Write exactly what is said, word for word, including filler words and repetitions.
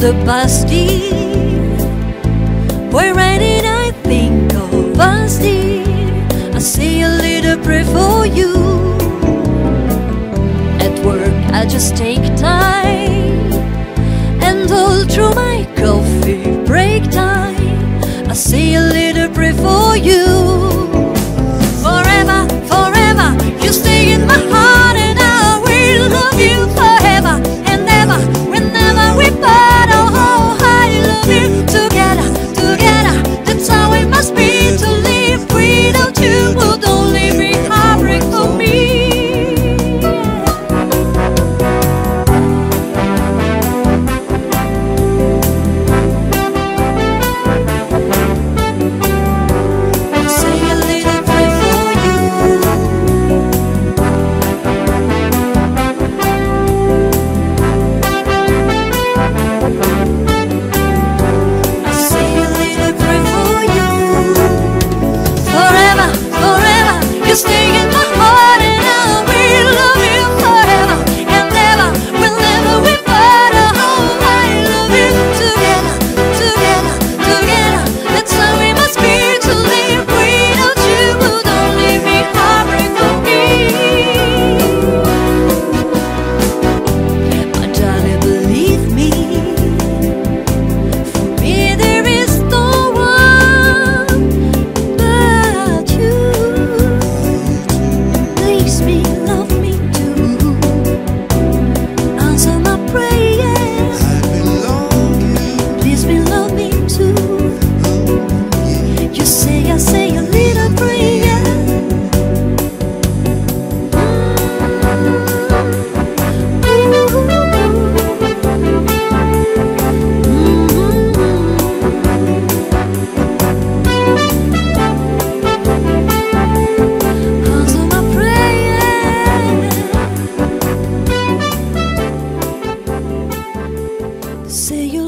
the past year. Where did I think of us, dear? I say a little prayer for you. At work I just take time, and all through my coffee break time I say a little prayer for you. Forever, forever, you stay in my heart, and I will love you forever and ever. Whenever we part, oh, I love you. Together, together, that's how it must be. To live without you would only be heartbreak for me. You stay in my heart, and I will love you forever and ever. Whenever we part, oh, I love you. Together, together, together, that's how we must be. To live without you would only be heartbreak for me. My darling, believe me, for me there is no one but you. Please me, love me too. Answer my prayers. Please me, love me too. You say I say a little prayer. Answer my prayer. Say you